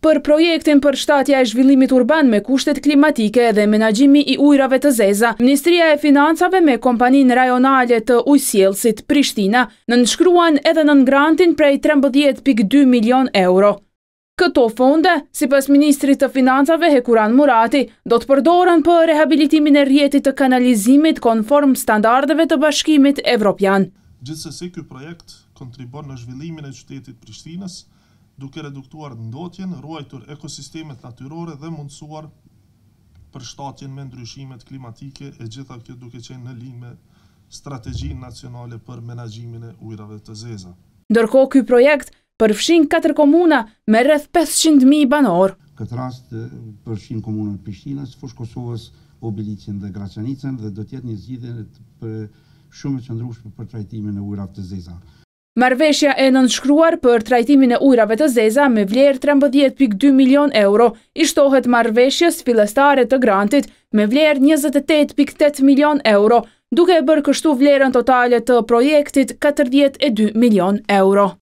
Për projektin për shtatja e zhvillimit urban me kushtet klimatike dhe menaxhimi i ujrave të zeza, Ministria e Financave me kompaninë rajonale të ujësjellësit Prishtina nënshkruan edhe nën grantin prej 13.2 milion euro. Këto fonde, sipas Ministrit të Financave Hekuran Murati, do të përdoren për rehabilitimin e rrjetit të kanalizimit konform standardeve të Bashkimit Evropian. Gjithsesi, ky projekt kontribon në zhvillimin e qytetit Prishtinës, duke reduktuar ndotjen, ruajtur ekosistemet natyrore dhe mundësuar përshtatjen me ndryshimet klimatike, e gjitha kjo duke qenë në linjë me strategjinë nacionale për menaxhimin e ujrave të zeza. Ndërkohë ky projekt përfshin 4 komuna me rreth 500.000 banor. Këtë rast përfshin komunën e Prishtinës, Fushë Kosovës, Obilicin dhe Graçanicën dhe do të jetë një zgjidhje shumë e qëndrueshme për trajtimin e ujrave të zeza. Marrëveshja e nënshkruar për trajtimin e ujrave të zeza me vlerë 13.2 milion euro i shtohet marrëveshjes fillestare të grantit me vlerë 28.8 milion euro, duke e bërë kështu vlerën totale të projektit 42 milion euro.